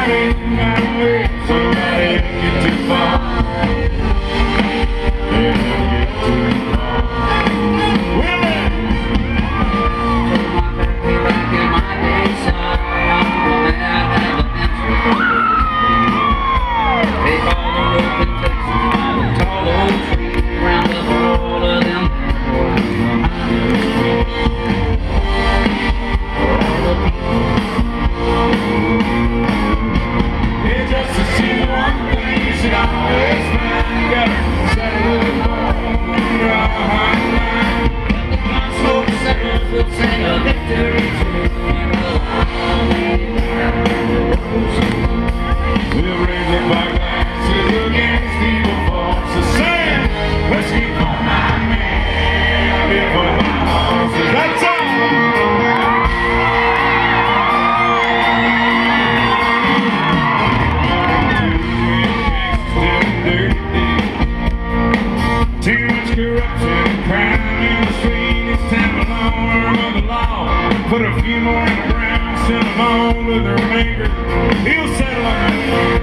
Put a few more in the ground, send them on with their maker. He'll settle on it.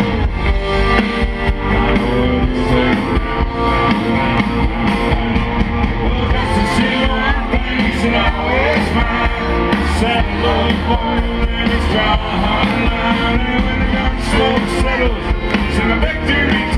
Well, just to see one place and always find. Settle on the phone and it's draw a hot line. And when the gun smoke settles, send a victory.